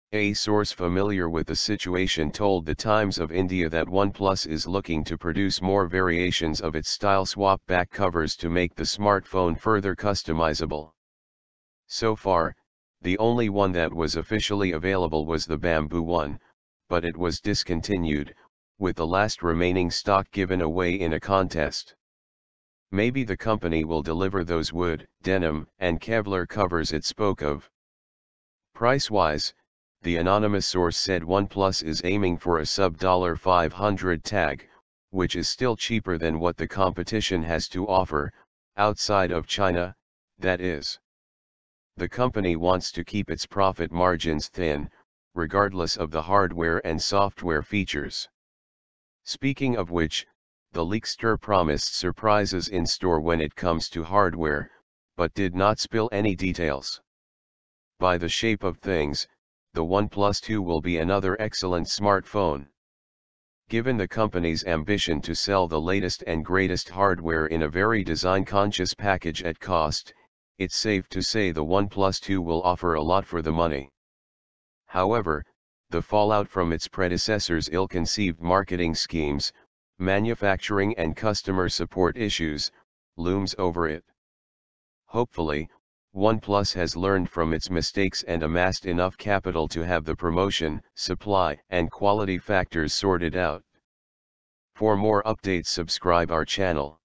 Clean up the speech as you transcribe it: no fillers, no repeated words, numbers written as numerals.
A source familiar with the situation told the Times of India that OnePlus is looking to produce more variations of its style swap back covers to make the smartphone further customizable. So far, the only one that was officially available was the Bamboo one, but it was discontinued, with the last remaining stock given away in a contest. Maybe the company will deliver those wood, denim, and Kevlar covers it spoke of. Price-wise, the anonymous source said OnePlus is aiming for a sub-$500 tag, which is still cheaper than what the competition has to offer, outside of China, that is. The company wants to keep its profit margins thin, regardless of the hardware and software features. Speaking of which, the leakster promised surprises in store when it comes to hardware, but did not spill any details. By the shape of things, the OnePlus 2 will be another excellent smartphone. Given the company's ambition to sell the latest and greatest hardware in a very design-conscious package at cost, it's safe to say the OnePlus 2 will offer a lot for the money. However, the fallout from its predecessor's ill-conceived marketing schemes, manufacturing and customer support issues, looms over it. Hopefully, OnePlus has learned from its mistakes and amassed enough capital to have the promotion, supply and quality factors sorted out. For more updates, subscribe our channel.